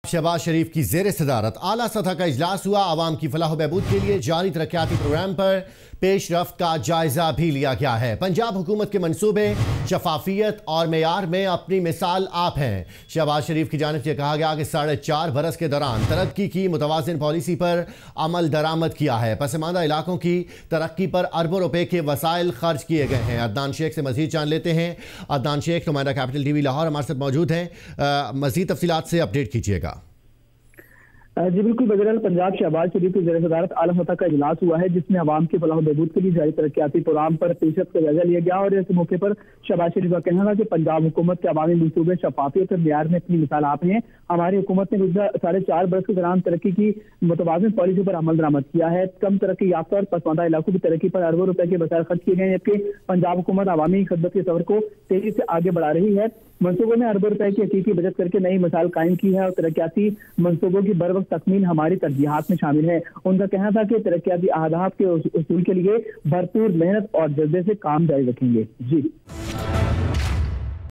शहबाज शरीफ की ज़ेर सदारत आला सतह का इजलास हुआ। आवाम की फलाह बहबूद के लिए जारी तरक्याती प्रोग्राम पर पेश रफ्त का जायजा भी लिया गया है। पंजाब हुकूमत के मंसूबे शफाफियत और मेयार में अपनी मिसाल आप हैं। शहबाज शरीफ की जानिब से कहा गया कि 4.5 बरस के दौरान तरक्की की मुतवाज़िन पॉलिसी पर अमल दरामद किया है। पसमानदा इलाकों की तरक्की पर अरबों रुपए के वसाइल खर्च किए गए हैं। अदनान शेख से मजीद जान लेते हैं। अदनान शेख नुमाइंदा कैपिटल टीवी लाहौर हमारे साथ मौजूद हैं। मजीद तफसीलात से अपडेट कीजिएगा। जी बिल्कुल, वज़ीर पंजाब शहबाज शरीफ की ज़ेर सदारत आला सतह का इजलास हुआ है, जिसमें आवाम की फलाह बहबूद के लिए जारी तरक्याती प्रोग्राम पर पेशरफ्त का जायजा लिया गया। और इस मौके पर शहबाज शरीफ का कहना था कि पंजाब हुकूमत के अवामी मनसूबे शफाफियत और मेयार में अपनी मिसाल आप हैं। हमारी हुकूमत ने गुज़श्ता 4.5 बरस के दौरान तरक्की की मुतवाज़िन पॉलिसी पर अमल दरामद किया है। कम तरक्की याफ्ता और पसमानदा इलाकों की तरक्की पर अरबों रुपए के वसाइल खर्च किए गए, जबकि पंजाब हुकूमत अवामी खिदमत के सफर को तेजी से आगे बढ़ा रही है। मनसूबों में अरबों रुपए की हकीकी बचत करके नई मिसाल कायम की है और तरक्याती मनसूबों की बर वक्त तकमील हमारी तरजीहात में शामिल है। उनका कहना था कि तरक्याती अहदाफ के उसूल के लिए भरपूर मेहनत और जज्बे से काम जारी रखेंगे। जी।